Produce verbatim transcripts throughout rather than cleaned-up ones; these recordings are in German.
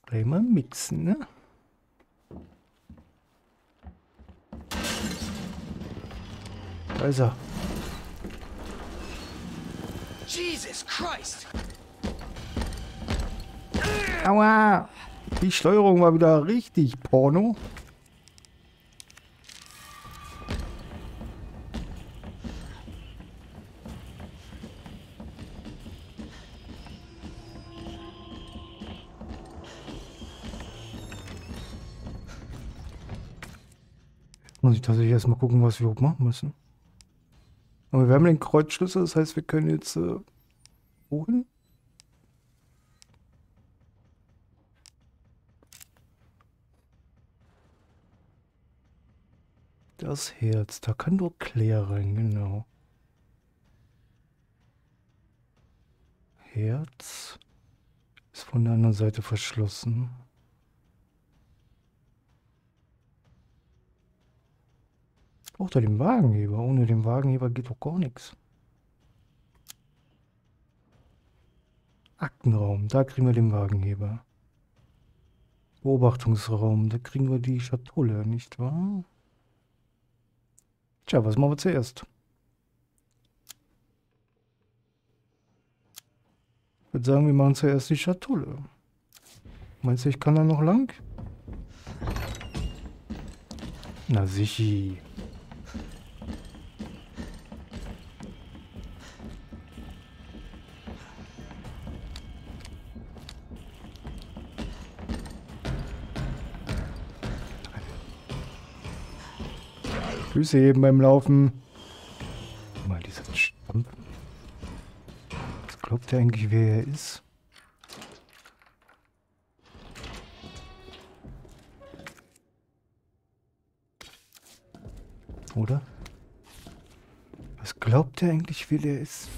Gleich mal mixen, ne? Da ist er. Jesus Christ! Aua! Die Steuerung war wieder richtig Porno. Muss ich tatsächlich erstmal gucken, was wir überhaupt machen müssen. Aber wir haben den Kreuzschlüssel, das heißt, wir können jetzt äh, wohin? Das Herz, da kann nur Claire rein, genau. Herz ist von der anderen Seite verschlossen. Braucht er den Wagenheber? Ohne den Wagenheber geht doch gar nichts. Aktenraum, da kriegen wir den Wagenheber. Beobachtungsraum, da kriegen wir die Schatulle, nicht wahr? Tja, was machen wir zuerst? Ich würde sagen, wir machen zuerst die Schatulle. Meinst du, ich kann da noch lang? Na sichi. Füße heben beim Laufen. Mal dieser Stampfen. Was glaubt er eigentlich, wer er ist? Oder? Was glaubt er eigentlich, wer er ist?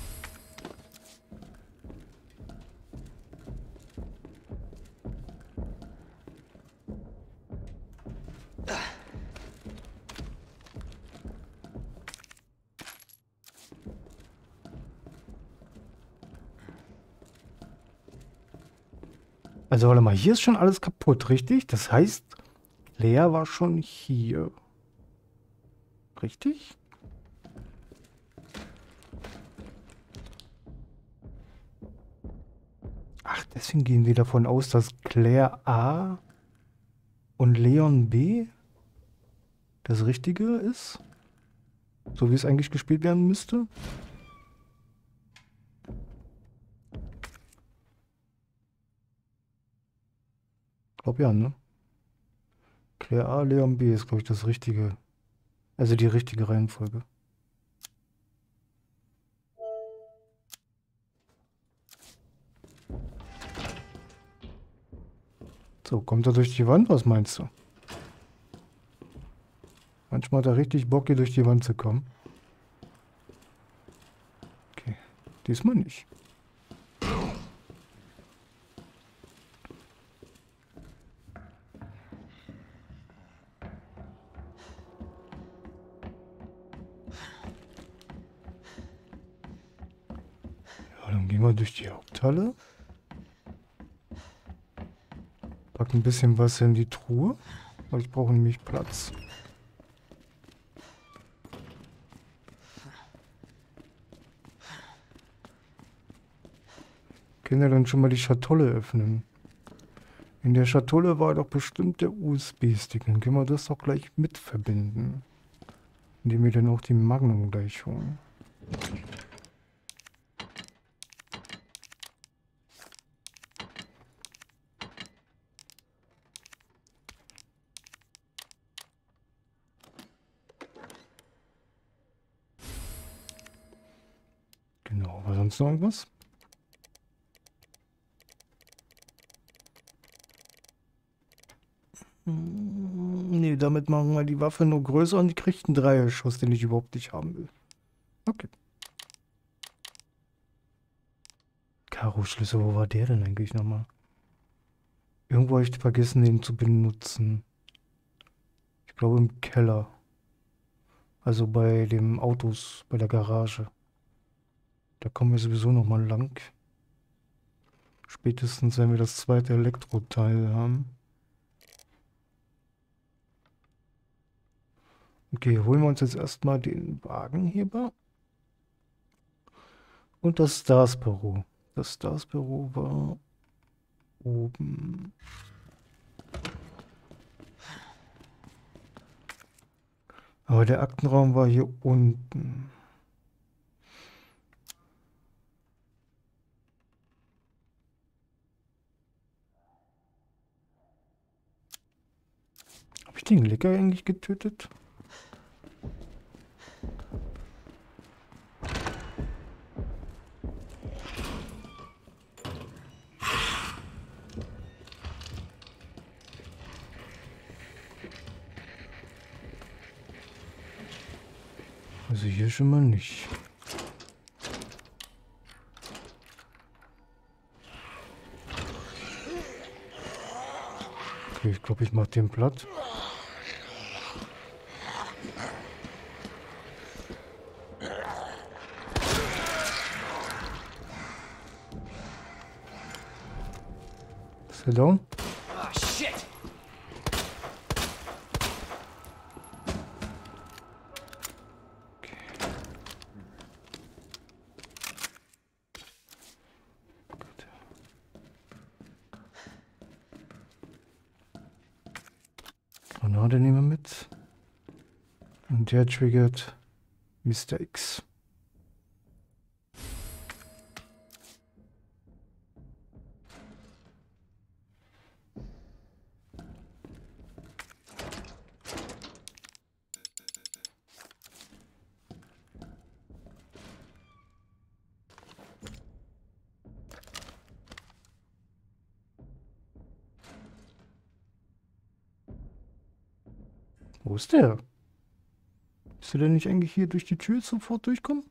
Also warte mal, hier ist schon alles kaputt, richtig? Das heißt, Lea war schon hier. Richtig? Ach, deswegen gehen wir davon aus, dass Claire A und Leon B das Richtige ist? So wie es eigentlich gespielt werden müsste? Glaub ja, ne? Claire A, Leon B ist, glaube ich, das Richtige. Also die richtige Reihenfolge. So, kommt er durch die Wand? Was meinst du? Manchmal hat er richtig Bock, hier durch die Wand zu kommen. Okay, diesmal nicht. Ja, dann gehen wir durch die Haupthalle. Packen ein bisschen was in die Truhe, weil ich brauche nämlich Platz. Können wir dann schon mal die Schatulle öffnen? In der Schatulle war doch bestimmt der U S B-Stick. Dann können wir das doch gleich mit verbinden. Indem wir dann auch die Magnum gleich holen. Genau, war sonst noch irgendwas? Nee, damit machen wir die Waffe nur größer und die kriegt einen Dreierschuss, den ich überhaupt nicht haben will. Okay. Karo-Schlüssel, wo war der denn eigentlich nochmal? Irgendwo habe ich vergessen, den zu benutzen. Ich glaube im Keller. Also bei den Autos, bei der Garage. Da kommen wir sowieso nochmal lang. Spätestens, wenn wir das zweite Elektroteil haben. Okay, holen wir uns jetzt erstmal den Wagenheber. Und das Stars-Büro. Das Stars-Büro war oben. Aber der Aktenraum war hier unten. Habe ich den Lecker eigentlich getötet? Also hier schon mal nicht. Okay, ich glaube, ich mache den platt. Ist er down? Ah, shit! Gut. Granate nehmen wir mit. Und der triggert Mister X. Wo ist der? Ist der denn nicht eigentlich hier durch die Tür sofort durchkommen?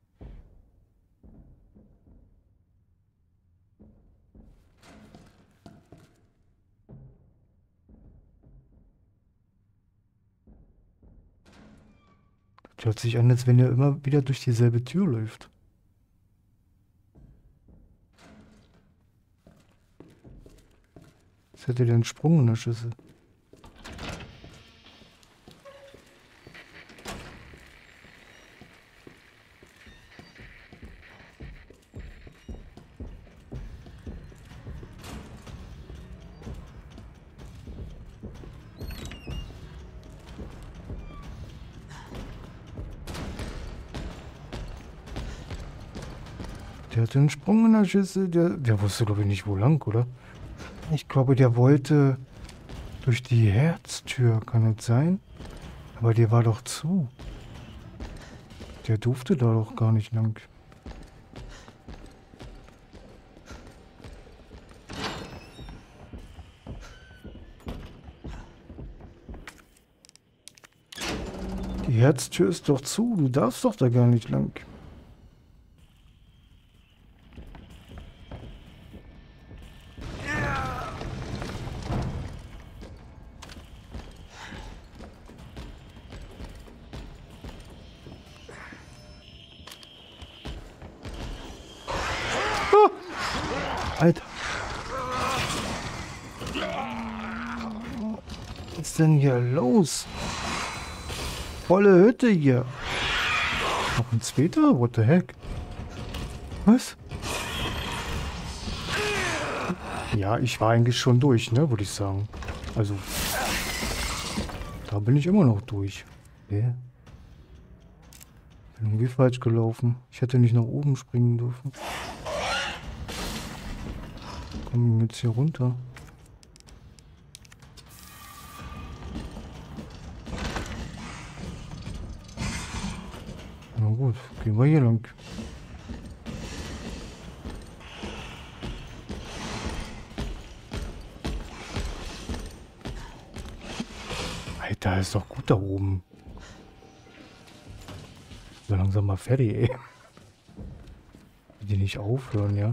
Das hört sich an, als wenn er immer wieder durch dieselbe Tür läuft. Was hätte der einen Sprung in der Schüssel? Der hatte einen Sprung in der Schüssel. Der, der wusste, glaube ich, nicht, wo lang, oder? Ich glaube, der wollte durch die Herztür, kann das sein? Aber der war doch zu. Der durfte da doch gar nicht lang. Die Herztür ist doch zu. Du darfst doch da gar nicht lang. Alter. Was ist denn hier los? Volle Hütte hier. Noch ein zweiter? What the heck? Was? Ja, ich war eigentlich schon durch, ne, würde ich sagen. Also, da bin ich immer noch durch. Hä? Bin irgendwie falsch gelaufen. Ich hätte nicht nach oben springen dürfen. Kommen wir jetzt hier runter? Na gut, gehen wir hier lang. Alter, ist doch gut da oben. So langsam mal fertig, ey. Die nicht aufhören, ja.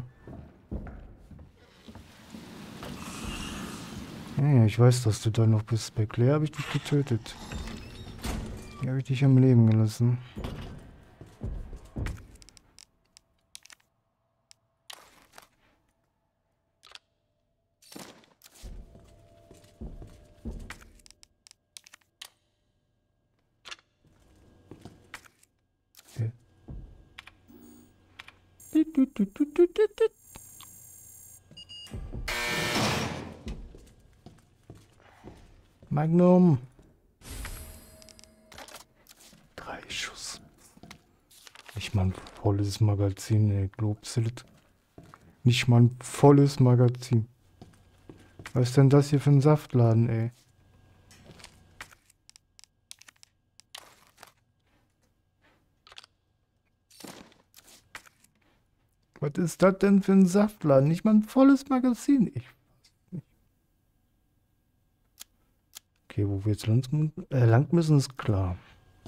Ja, ich weiß, dass du da noch bist. Bei Claire habe ich dich getötet. Hier habe ich dich am Leben gelassen. Magnum. Drei Schuss. Nicht mal ein volles Magazin, ey. Glaubst du das? Nicht mal ein volles Magazin. Was ist denn das hier für ein Saftladen, ey? Was ist das denn für ein Saftladen? Nicht mal ein volles Magazin. Ich weiß nicht. Okay, wo wir jetzt lang, äh, lang müssen, ist klar.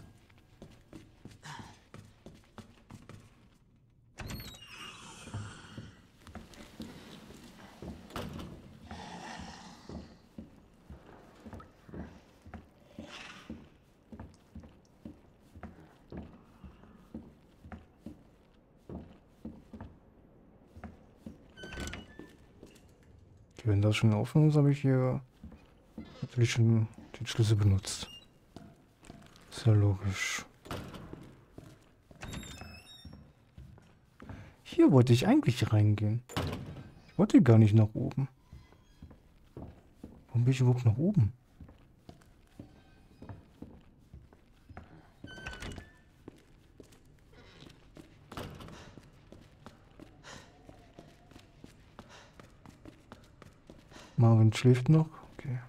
Wenn das schon offen ist, habe ich hier natürlich schon den Schlüssel benutzt. Ist ja logisch. Hier wollte ich eigentlich reingehen. Ich wollte gar nicht nach oben. Warum bin ich überhaupt nach oben? Marvin schläft noch. Okay.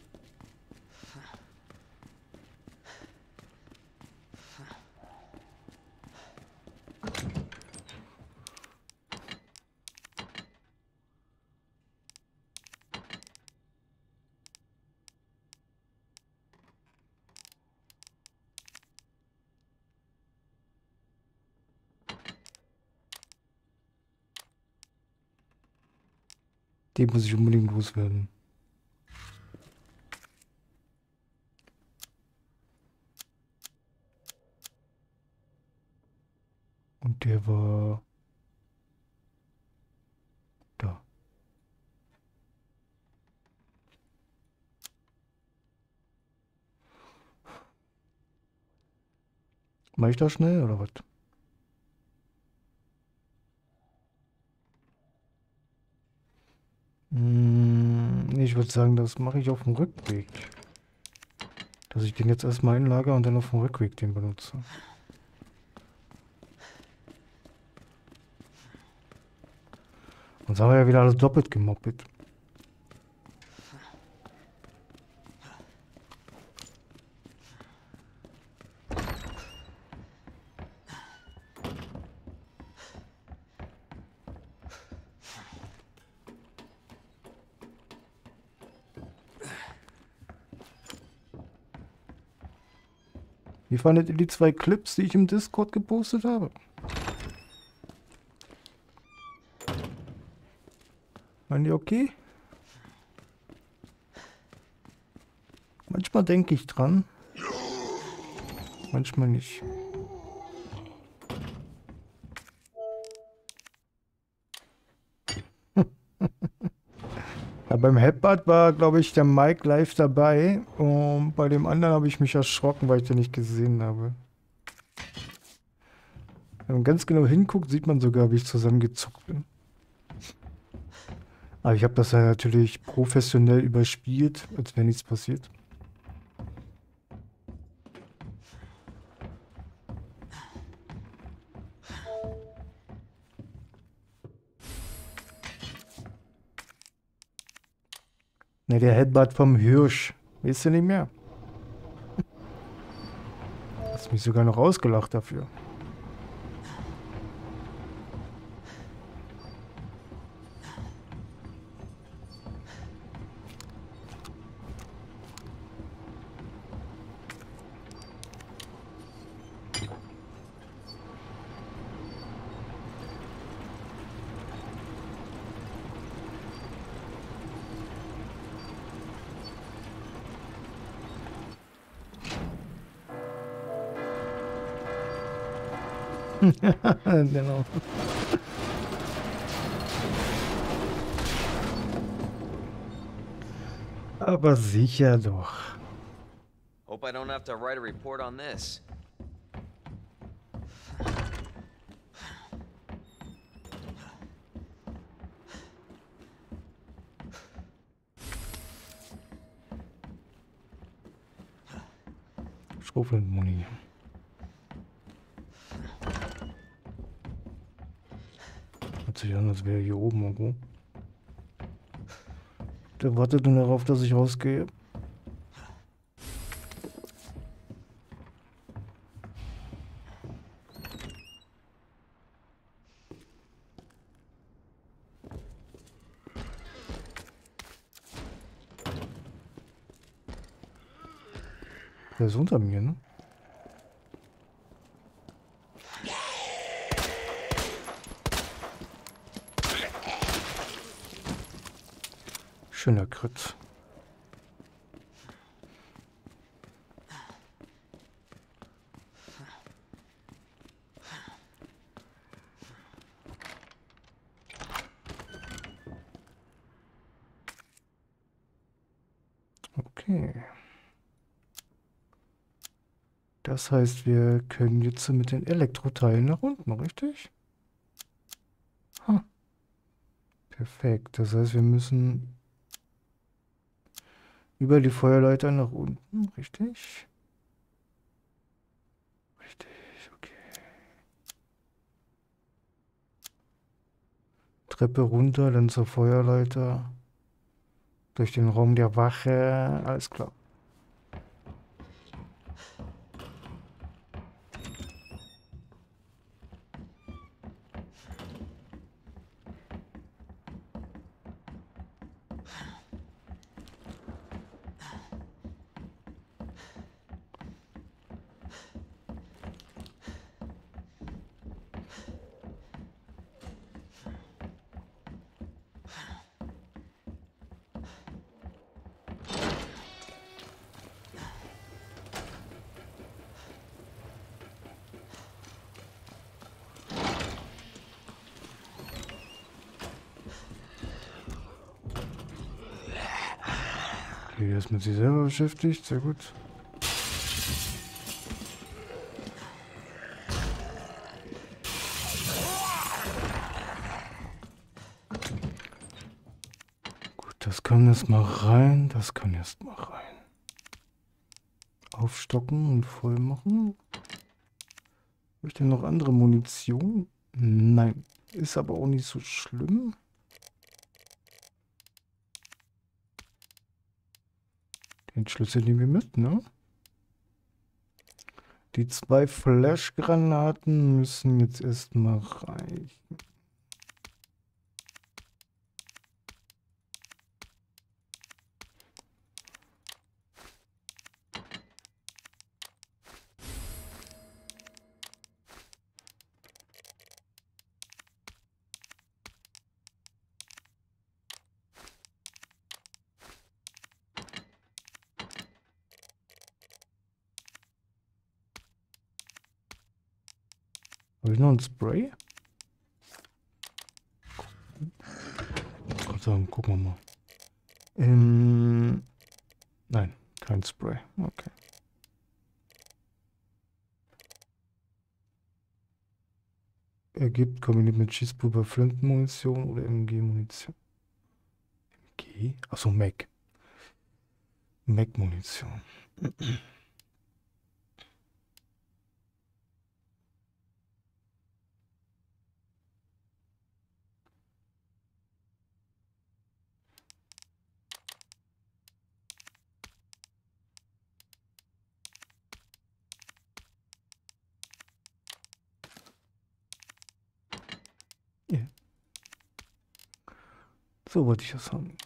Den muss ich unbedingt loswerden. Und der war da. Mach ich das schnell oder was? Hm, ich würde sagen, das mache ich auf dem Rückweg. Dass ich den jetzt erstmal einlagere und dann auf dem Rückweg den benutze. Sonst haben wir ja wieder alles doppelt gemoppelt. Wie fandet ihr die zwei Clips, die ich im Discord gepostet habe? Waren die okay? Manchmal denke ich dran. Manchmal nicht. Ja, beim Headbutt war, glaube ich, der Mike live dabei. Und bei dem anderen habe ich mich erschrocken, weil ich den nicht gesehen habe. Wenn man ganz genau hinguckt, sieht man sogar, wie ich zusammengezuckt bin. Aber ich habe das ja natürlich professionell überspielt, als wäre nichts passiert. Ne, der Headbutt vom Hirsch. Weißt du nicht mehr? Hast mich sogar noch ausgelacht dafür. Genau. Aber sicher doch. Hope I don't have to write a report on this. Schrotflintenmuni. Hört sich an, als wäre hier oben irgendwo. Der wartet nur darauf, dass ich rausgehe. Der ist unter mir, ne? Schöner Crit. Okay. Das heißt, wir können jetzt mit den Elektroteilen nach unten, richtig? Ha. Perfekt. Das heißt, wir müssen über die Feuerleiter nach unten, richtig? Richtig, okay. Treppe runter, dann zur Feuerleiter. Durch den Raum der Wache. Alles klar. Okay, er ist mit sich selber beschäftigt, sehr gut. Gut, das kann jetzt mal rein, das kann jetzt mal rein. Aufstocken und voll machen. Habe ich denn noch andere Munition? Nein, ist aber auch nicht so schlimm. Den Schlüssel nehmen wir mit, ne? Die zwei Flashgranaten müssen jetzt erstmal reichen. Habe ich noch ein Spray? Also, gucken wir mal. Ähm, nein, kein Spray. Okay. Ergibt kombiniert mit Schießpulver Flintenmunition oder M G-Munition. M G? Achso, Mac. Mac-Munition. Yeah. So wollte ich das haben.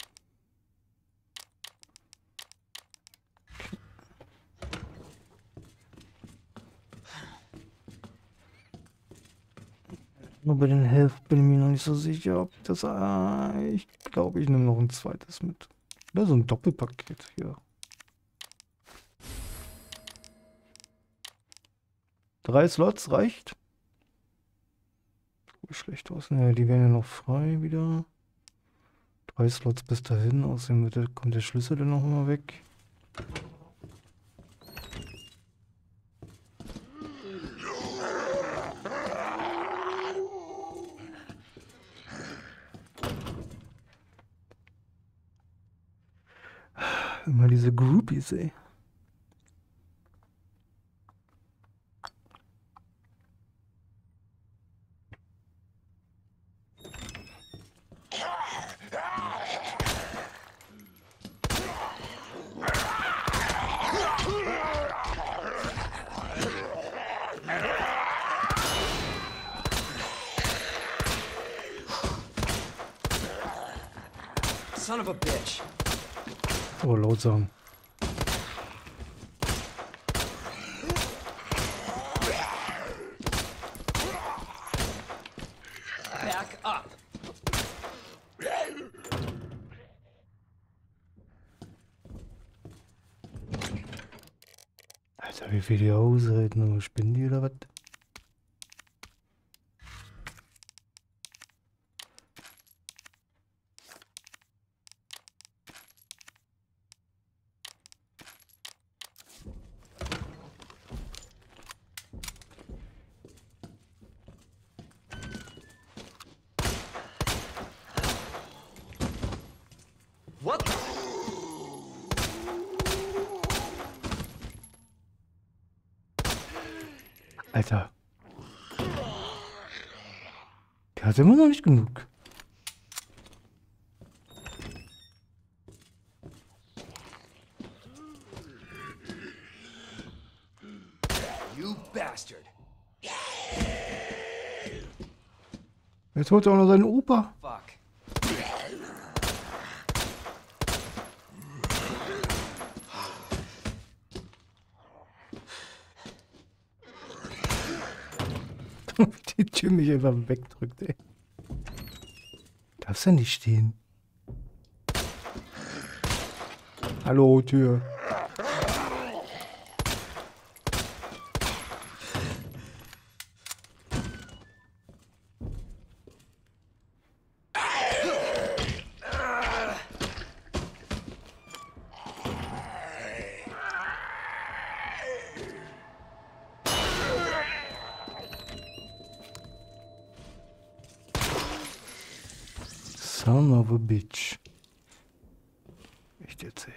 Nur bei den Health bin ich mir noch nicht so sicher, ob das... Ah, ich glaube, ich nehme noch ein zweites mit. Oder so ein Doppelpaket hier. Drei Slots reicht. Schlecht aus. Ne, die werden ja noch frei wieder. Drei Slots bis dahin. Außerdem wird der, kommt der Schlüssel dann noch mal weg. Immer diese Groupies, ey. Son of a bitch. Oh, laut sagen. Back up. Alter, wie viel die aushalten, spinnen die oder was? What the? Alter. Der hat immer noch nicht genug. You bastard. Jetzt holt er auch noch seinen Opa. Fuck. Die Tür mich einfach wegdrückt, ey. Darfst du nicht stehen? Hallo, Tür. Son of a bitch. Echt jetzt, ey.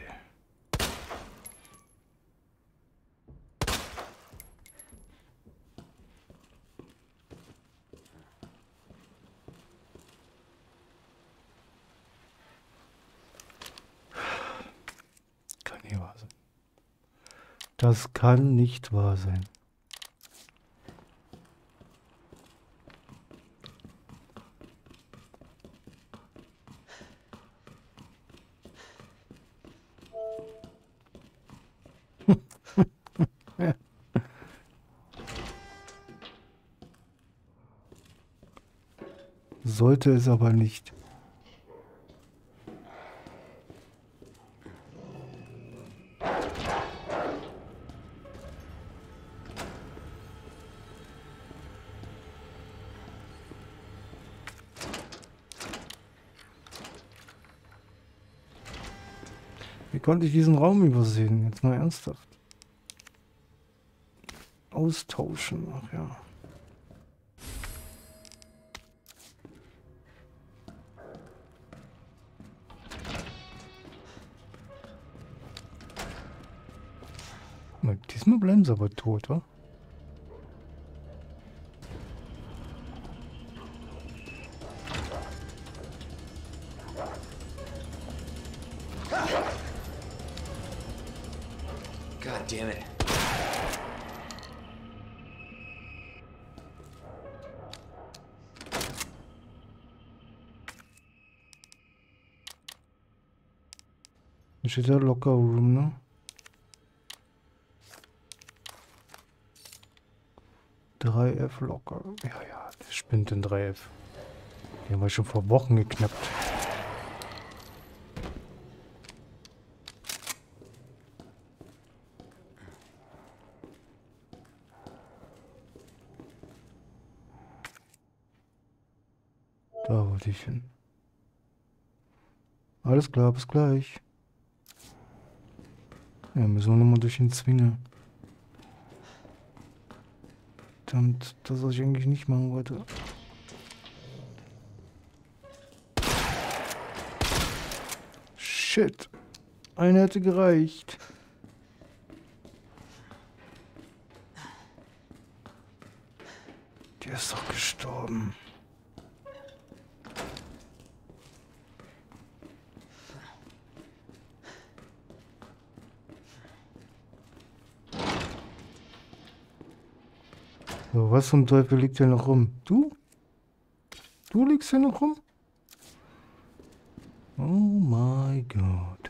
Kann nicht wahr sein. Das kann nicht wahr sein. Sollte es aber nicht. Wie konnte ich diesen Raum übersehen? Jetzt mal ernsthaft. Austauschen, ach ja. Diesmal bleiben sie aber tot, wa? God damn it. Hier steht der Locker Room, ne? drei F locker. Ja, ja, der spinnt in drei F. Die haben wir schon vor Wochen geknappt. Da wollte ich hin. Alles klar, bis gleich. Ja, müssen wir nochmal durch den Zwinger. Verdammt, das, was ich eigentlich nicht machen wollte. Shit. Einer hätte gereicht. Der ist doch gestorben. So, was zum Teufel liegt hier noch rum? Du? Du liegst hier noch rum? Oh my God.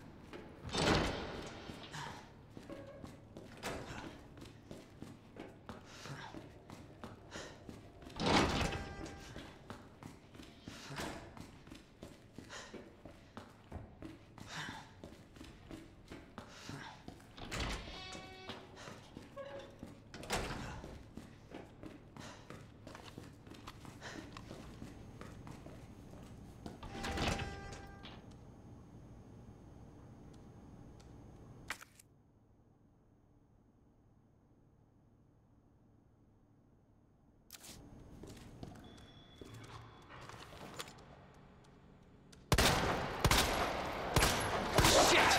Shit!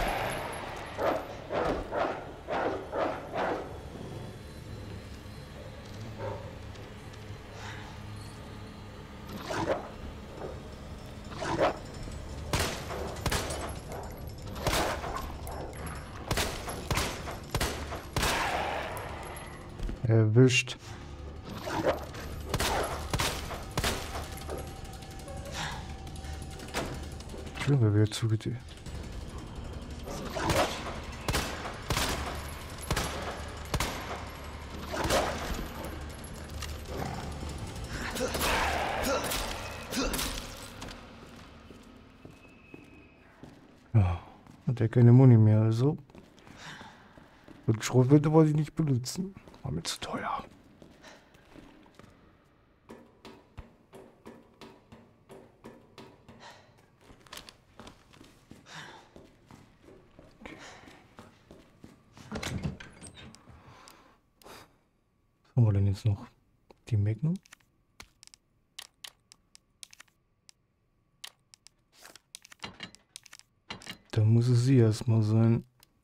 Erwischt. Schön, wer wieder zugeht. Ja, hat er keine Muni mehr, also. Und Schrotwinde wollte ich nicht benutzen. War mir zu teuer. Was haben wir denn jetzt noch? Die Magnum? Da muss es sie erstmal sein.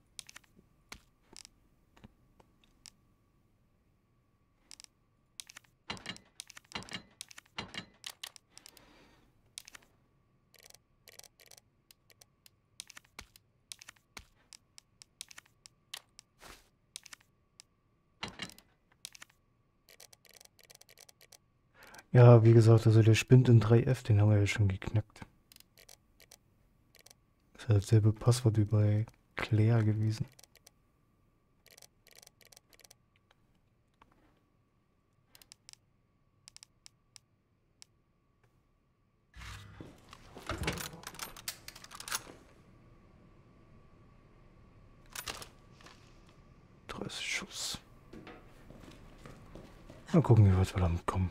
Ja, wie gesagt, also der Spind in drei F, den haben wir ja schon geknackt. Das ist ja dasselbe Passwort wie bei Claire gewesen. dreißig Schuss. Mal gucken, wie weit wir damit kommen.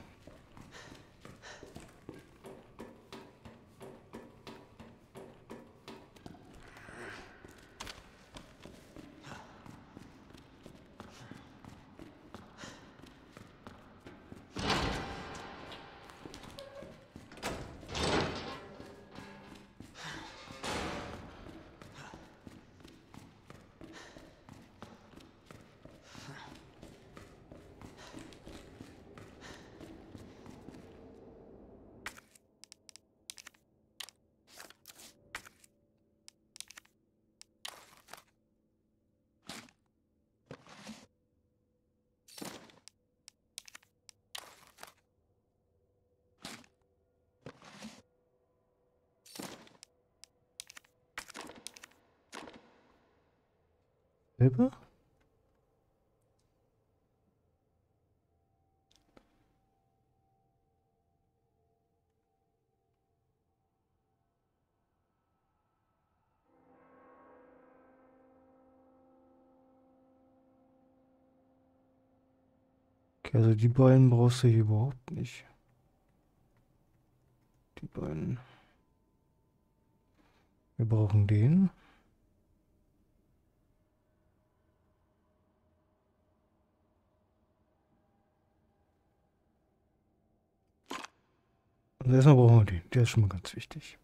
Silber? Okay, also die beiden brauchst du hier überhaupt nicht. Die beiden. Wir brauchen den. Und erstmal brauchen wir den. Der ist schon mal ganz wichtig.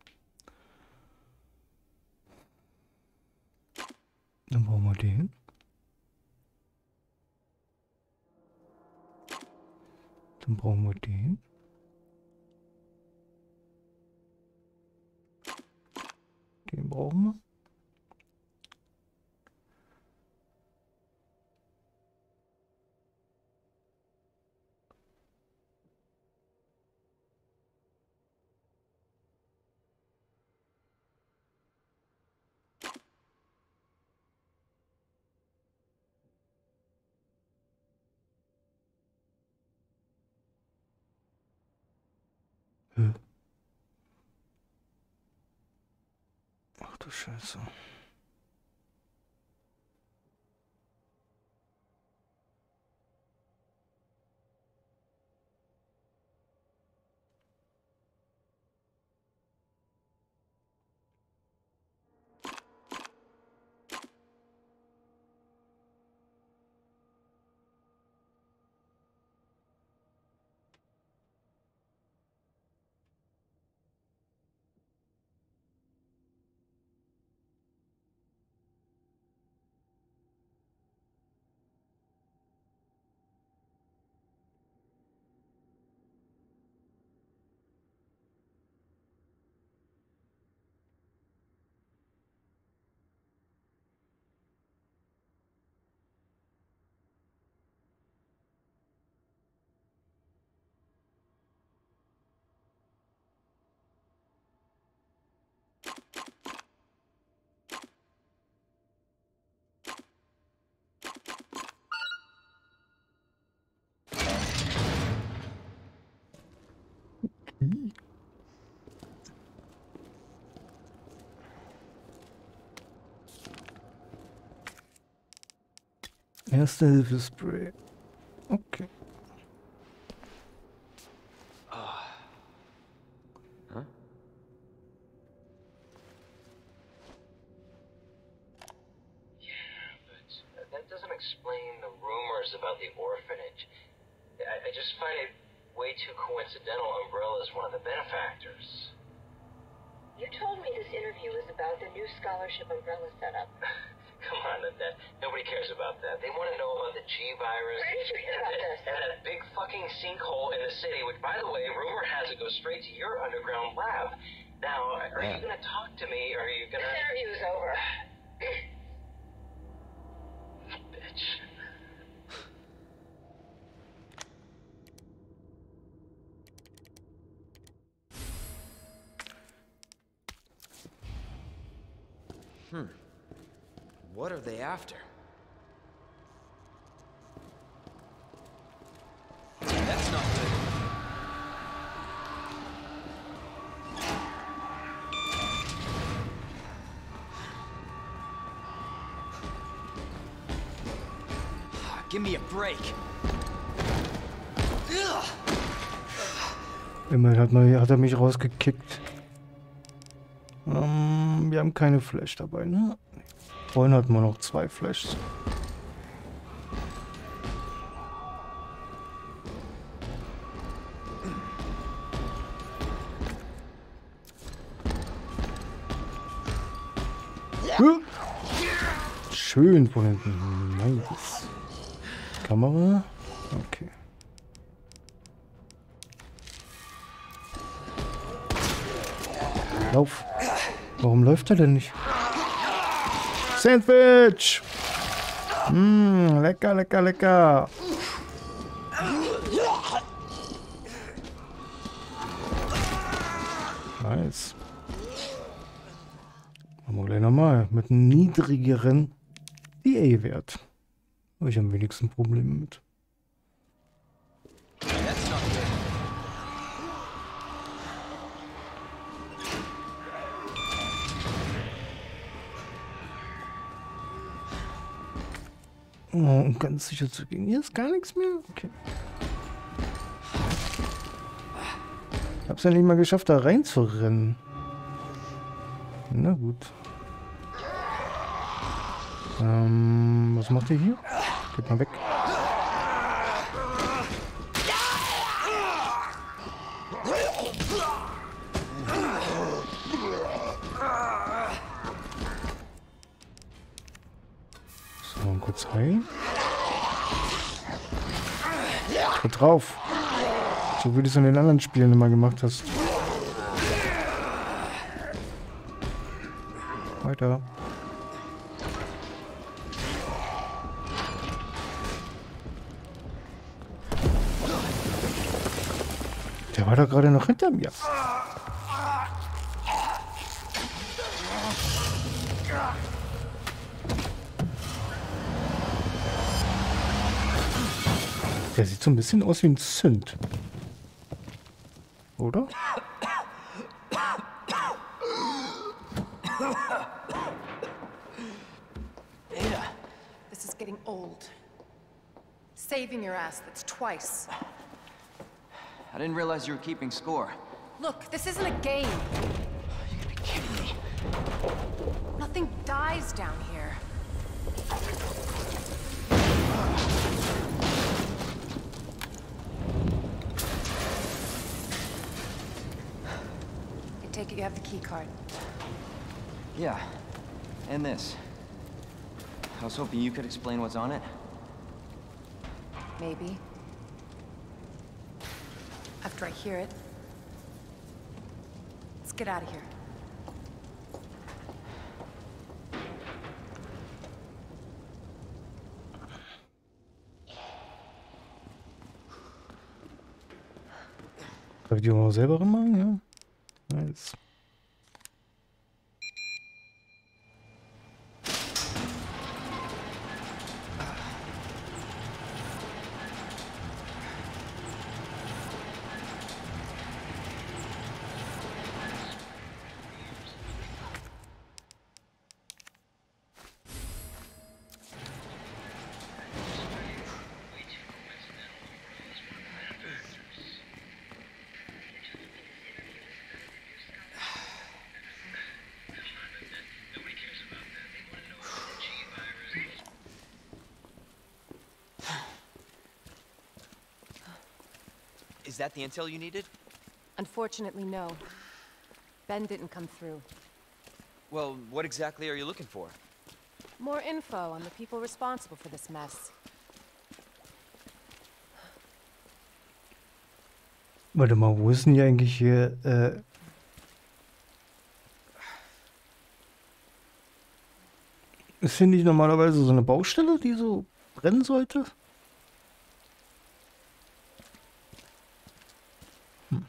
Dann brauchen wir den. Dann brauchen wir den. Den brauchen wir. Hä? Ach du Scheiße. Hm. Erste Hilfespray. Okay. Huh? Yeah, but that doesn't explain the rumors about the orphanage. I, I just find it way too coincidental Umbrella's one of the benefactors. You told me this interview was about the new scholarship Umbrella set up. Come on, Annette. Nobody cares about that. They want to know about the G virus. Where did you hear about this? And that big fucking sinkhole in the city, which, by the way, rumor has it goes straight to your underground lab. Now, are Yeah. you going to talk to me, or are you going This to... interview is over. Bitch. Hmm. What are they after? That's not good. Give me a break. Ugh. Immerhin hat, man, hat er mich rausgekickt. Ähm, wir haben keine Flash dabei, ne? Vorhin hatten wir noch zwei Flashs. Huh. Schön von hinten. Nice. Kamera. Okay. Lauf. Warum läuft er denn nicht? Sandwich! Mmh, lecker, lecker, lecker. Nice. Machen wir gleich nochmal. Mit einem niedrigeren D A-Wert. Habe ich am wenigsten Probleme mit. That's not good. Oh, um ganz sicher zu gehen. Hier ist gar nichts mehr? Okay. Ich hab's ja nicht mal geschafft, da reinzurennen. Na gut. Ähm, was macht ihr hier? Geht mal weg. So, und kurz heilen. Tritt drauf. So wie du es in den anderen Spielen immer gemacht hast. Weiter. Der war da gerade noch hinter mir. Der sieht so ein bisschen aus wie ein Sünd. Oder? Ada, This is getting old. Saving your ass, that's twice. I didn't realize you were keeping score. Look, this isn't a game. You gotta be kidding me. Nothing dies down here. I take it you have the key card. Yeah, and this. I was hoping you could explain what's on it. Maybe. After I hear it. Let's get out of here. Darf ich die auch selber machen? Ja. Nice. Is that the intel you needed? Unfortunately, no. Ben didn't come through. Well, what exactly are you looking for? More info on the people responsible for this mess. Warte mal, wo ist denn hier eigentlich hier, äh... Ist hier nicht normalerweise so eine Baustelle, die so brennen sollte? Hm.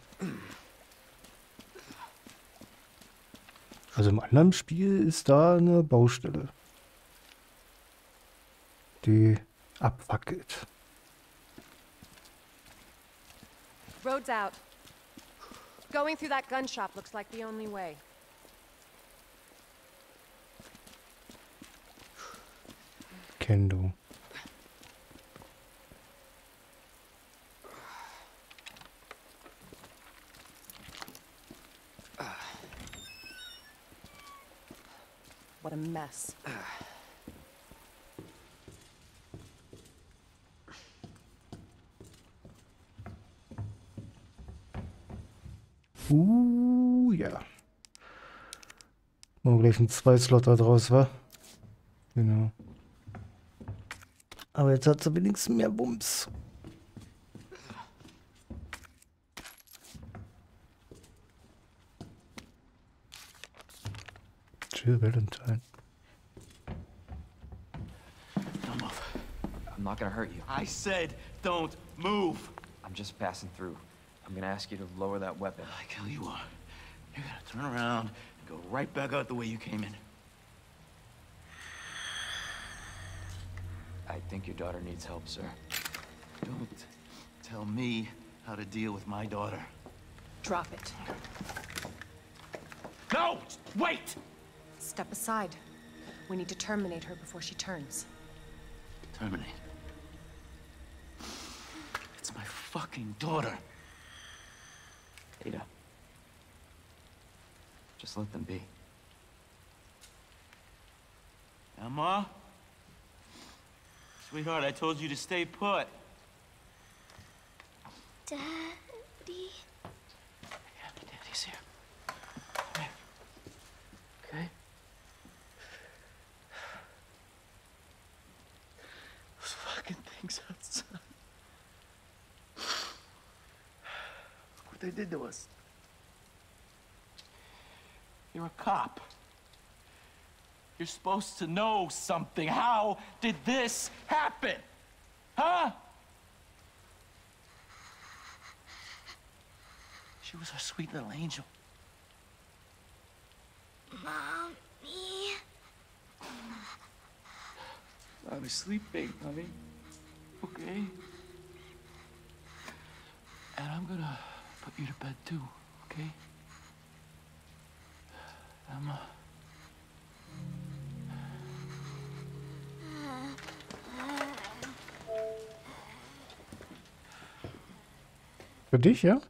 Also im anderen Spiel ist da eine Baustelle, die abfackelt. Road's out. Going through that gun shop looks like the only way. Kendo. What a mess. Uh, ja. Machen wir gleich einen Zwei-Slot da draus, wa? Genau. Aber jetzt hat sie wenigstens mehr Bums. Jill Valentine. Don't move. I'm not gonna hurt you. I said don't move. I'm just passing through. I'm gonna ask you to lower that weapon. Like hell you are. You're gonna turn around and go right back out the way you came in. I think your daughter needs help, sir. Don't tell me how to deal with my daughter. Drop it. No! Wait! Step aside. We need to terminate her before she turns. Terminate. It's my fucking daughter. Ada. Just let them be. Emma? Sweetheart, I told you to stay put. Daddy? Yeah, Daddy's here. Come here. Okay? Those fucking things outside. Look what they did to us. You're a cop. You're supposed to know something. How did this happen? Huh? She was our sweet little angel. Mommy? I was sleeping, honey. Okay? And I'm gonna put you to bed too, okay? Emma. Für dich, ja?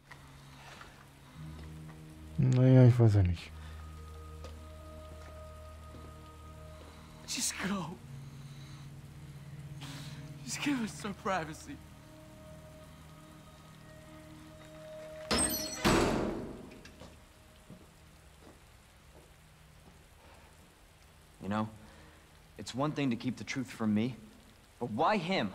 Naja, ich weiß ja nicht. Just go. Just give us some privacy. You know, it's one thing to keep the truth from me, but why him?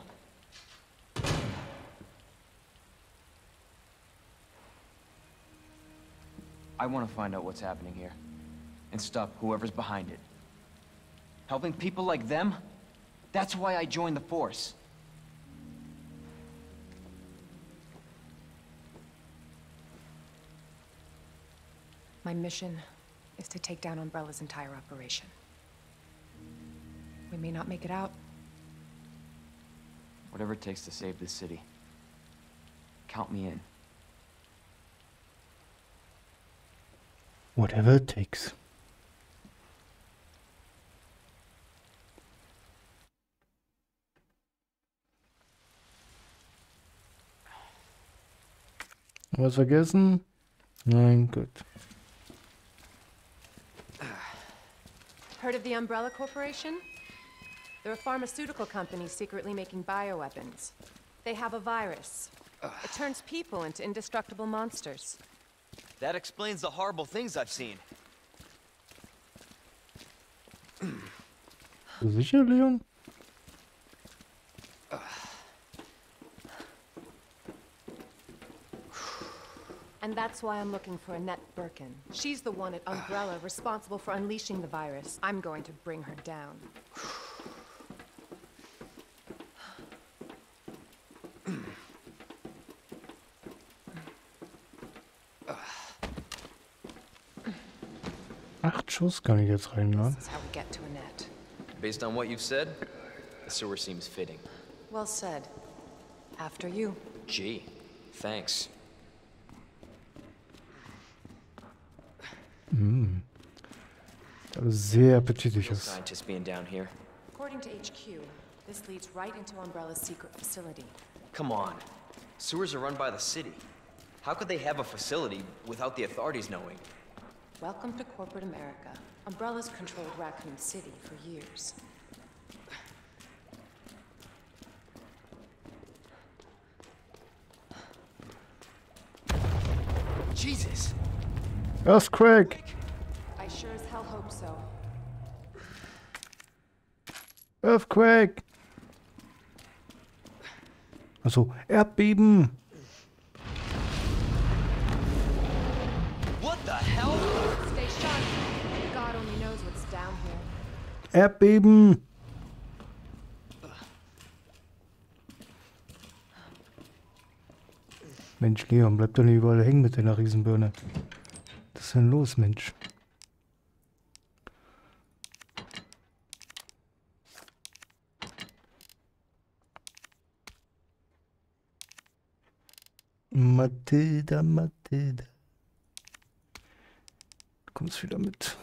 I want to find out what's happening here, and stop whoever's behind it. Helping people like them? That's why I joined the Force. My mission is to take down Umbrella's entire operation. We may not make it out. Whatever it takes to save this city. Count me in. Whatever it takes. Was vergessen? Nein, gut. Heard of the Umbrella Corporation? They're a pharmaceutical company secretly making bioweapons. They have a virus. It turns people into indestructible monsters. That explains the horrible things I've seen. Sicher, Leon? And that's why I'm looking for Annette Birkin. She's the one at Umbrella responsible for unleashing the virus. I'm going to bring her down. Acht Schuss kann ich jetzt reinladen. This is how we get to Annette. Based on what you've said, the sewer seems fitting. Well said. After you. Gee, thanks. Mm. Das ist sehr appetitlich No ist. scientists being down here. According to H Q, this leads right into Umbrella's secret facility. Come on. Sewers are run by the city. How could they have a facility without the authorities knowing? Welcome to corporate America. Umbrella's controlled Raccoon City for years. Jesus! Earthquake! I sure as hell hope so. Earthquake! Also Erdbeben! What the hell? Stay sharp. God only knows what's down here. Erdbeben! Mensch, Leon, bleib doch nicht überall hängen mit deiner Riesenbirne. Was ist denn los, Mensch? Matilda, Matilda. Du kommst wieder mit.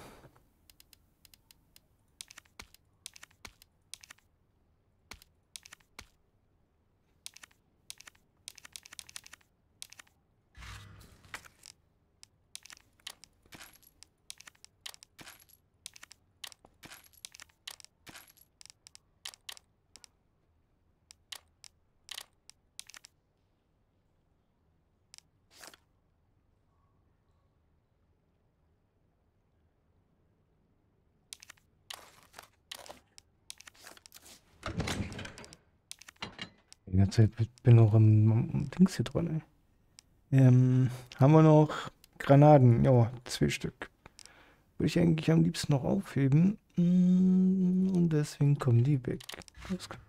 Die ganze Zeit bin noch am, am Dings hier dran, ey. Ähm, haben wir noch Granaten? Ja, zwei Stück. Würde ich eigentlich am liebsten noch aufheben. Und deswegen kommen die weg. Alles klar.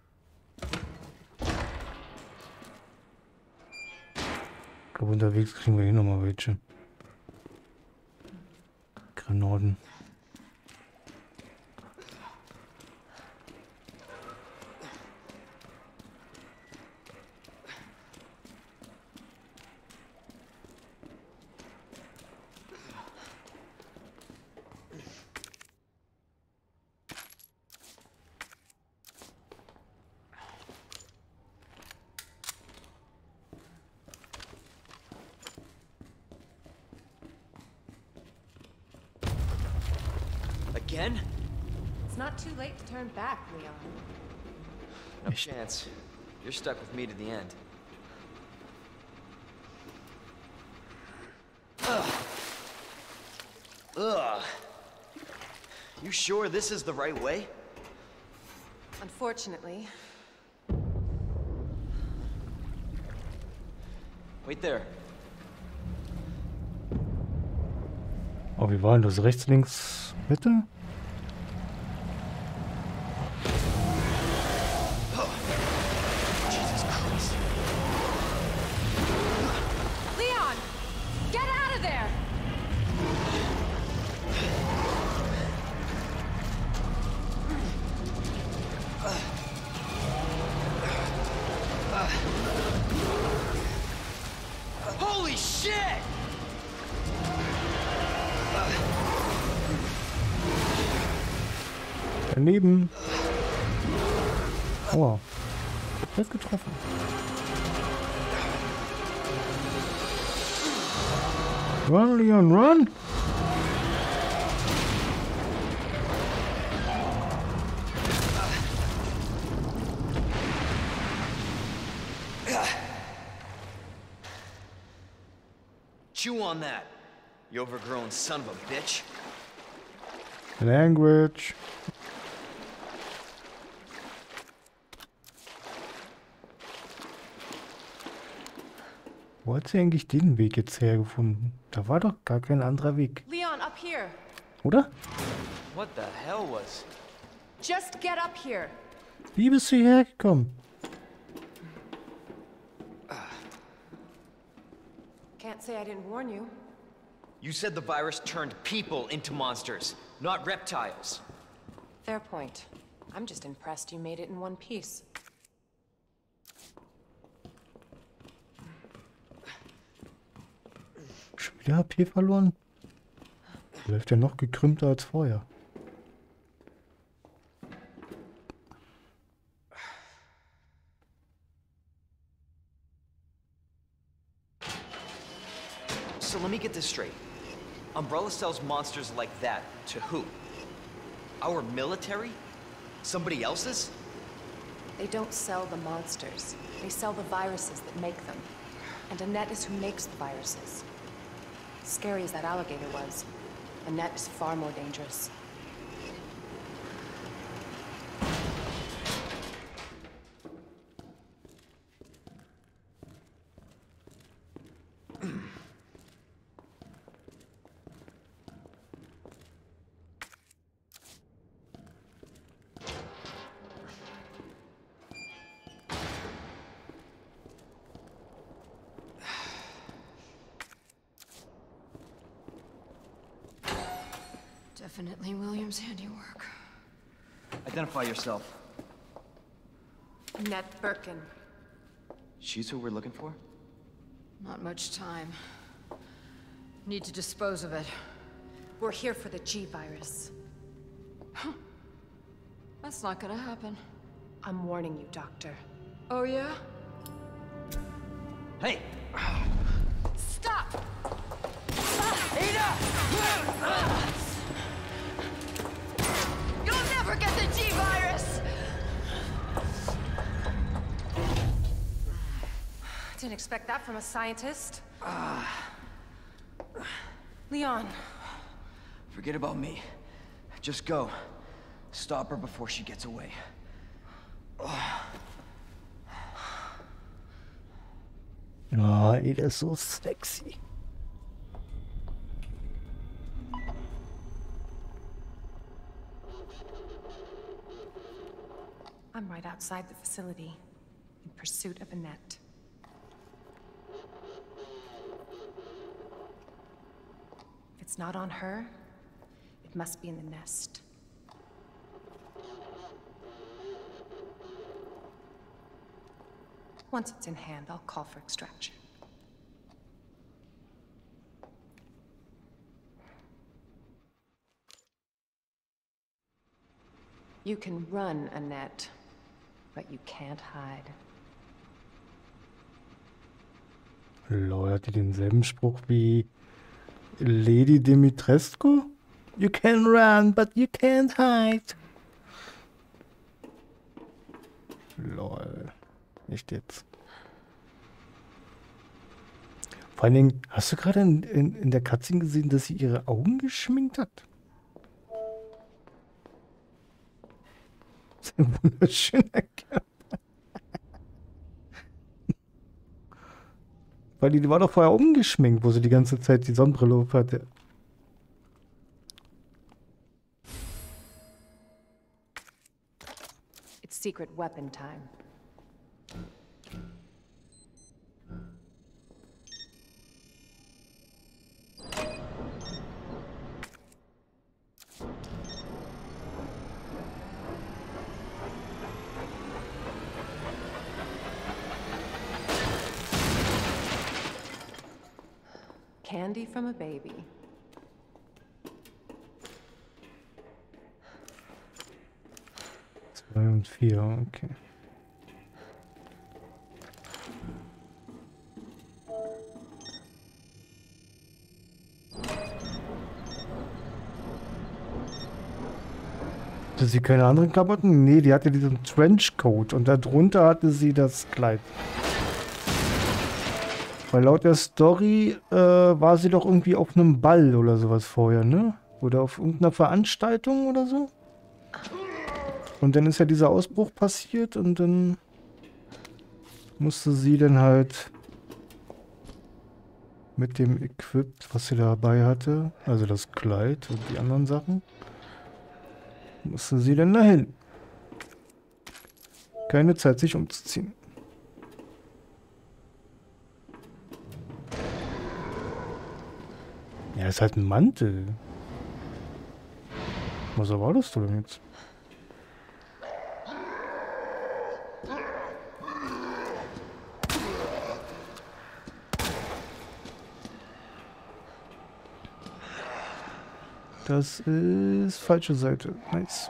Ich glaube, unterwegs kriegen wir hier nochmal welche. Granaten. Again? It's not too late to turn back, Leon. No chance. You're stuck with me to the end. Ugh. Ugh. You sure this is the right way? Unfortunately. Wait there. Oh, wie war denn das? Rechts, links, Mitte? Jesus Christ. Leon! Get out of there! Holy shit! Daneben. Aua. Fest getroffen. Run, Leon, run! Chew on that, you overgrown son of a bitch. Language. Wo hat sie eigentlich den Weg jetzt hergefunden? Da war doch gar kein anderer Weg, Leon, up here! oder? What the hell was... Just get up here! Wie bist du hierher gekommen? Can't say I didn't warn you. You said the virus turned people into monsters, not reptiles. Fair point. I'm just impressed you made it in one piece. Schon wieder H P verloren? Läuft ja noch gekrümmter als vorher. So let me get this straight. Umbrella sells monsters like that to who? Our military? Somebody else's? They don't sell the monsters. They sell the viruses that make them. And Annette is who makes the viruses. Scary as that alligator was, Annette is far more dangerous. Definitely William's handiwork. Identify yourself. Annette Birkin. She's who we're looking for? Not much time. Need to dispose of it. We're here for the G virus. That's not gonna happen. I'm warning you, Doctor. Oh yeah? Hey! Stop! You'll never get the G virus! Didn't expect that from a scientist. Leon. Forget about me. Just go. Stop her before she gets away. Ah, ey, der ist so sexy. I'm right outside the facility, in pursuit of Annette. If it's not on her, it must be in the nest. Once it's in hand, I'll call for extraction. You can run, Annette, but you can't hide. Lol, hat die denselben Spruch wie Lady Dimitrescu? You can run, but you can't hide. Lol. Nicht jetzt. Vor allen Dingen, hast du gerade in, in, in der Cutscene gesehen, dass sie ihre Augen geschminkt hat? Das ist ein wunderschöner Kerl. Weil die, die war doch vorher umgeschminkt, wo sie die ganze Zeit die Sonnenbrille auf hatte. It's secret weapon time. Candy from a baby. Zwei und vier, okay. Hatte sie keine anderen Klamotten? Nee, die hatte diesen Trenchcoat und darunter hatte sie das Kleid. Weil laut der Story äh, war sie doch irgendwie auf einem Ball oder sowas vorher, ne? Oder auf irgendeiner Veranstaltung oder so. Und dann ist ja dieser Ausbruch passiert und dann musste sie dann halt mit dem Equip, was sie dabei hatte, also das Kleid und die anderen Sachen, musste sie dann dahin. Keine Zeit, sich umzuziehen. Ja, ist halt ein Mantel. Was erwartest du denn jetzt? Das ist falsche Seite. Nice.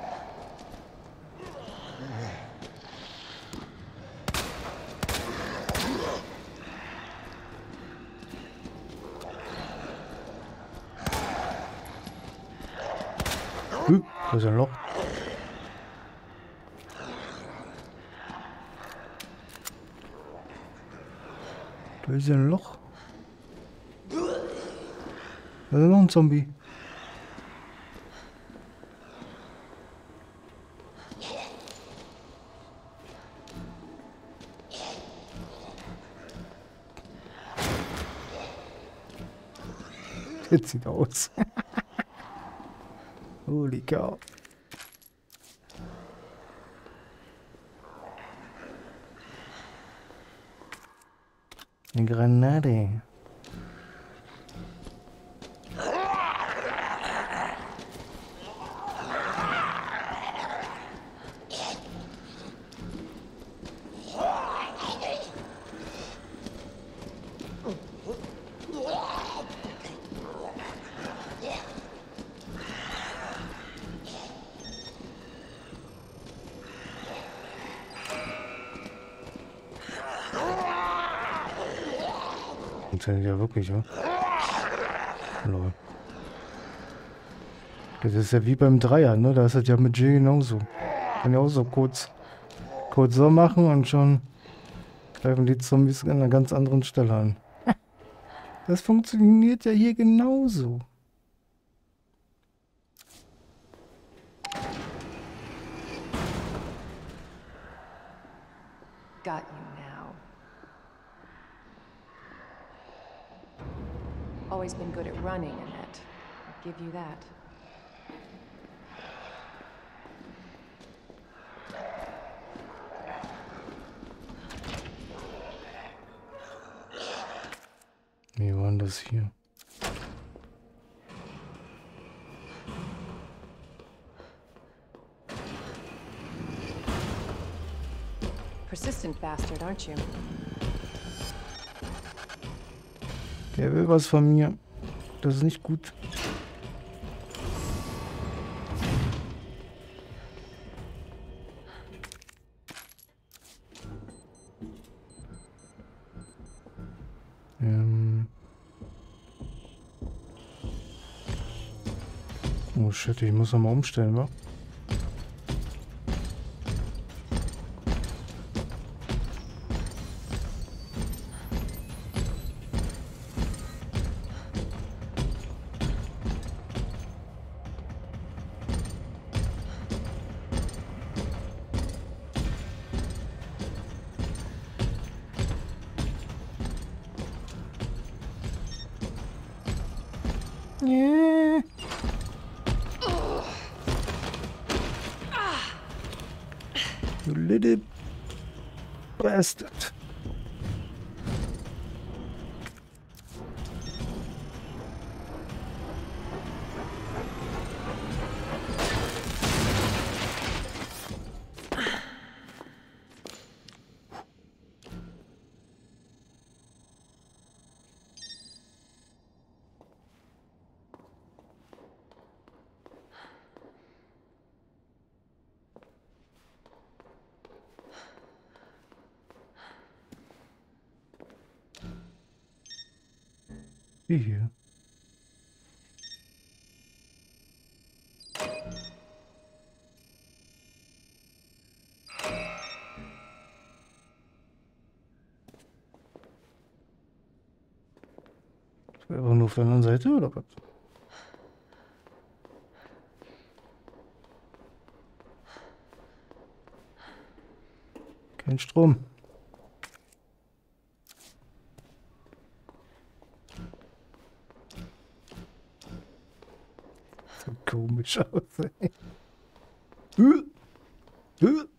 Hm, da ist ein Loch. Da ist ein Loch. Da ist noch ein Zombie. Jetzt sieht aus. Holy cow. Eine Granate. Ja, wirklich, ja. Lol. Das ist ja wie beim Dreier, ne? Da ist das ja mit Jill genauso. Kann ja auch so kurz, kurz so machen und schon greifen die Zombies an einer ganz anderen Stelle an. Das funktioniert ja hier genauso. Got you now. Always been good at running, Annette. I'll give you that. Wie war denn das hier? Persistent bastard, aren't you? Der will was von mir. Das ist nicht gut. Ähm. Oh shit, ich muss nochmal umstellen, wa? Yeah. You little bastard. Die hier. Das wäre aber nur auf der anderen Seite, oder was? Kein Strom. So komisch aus, ey. Huh? Huh?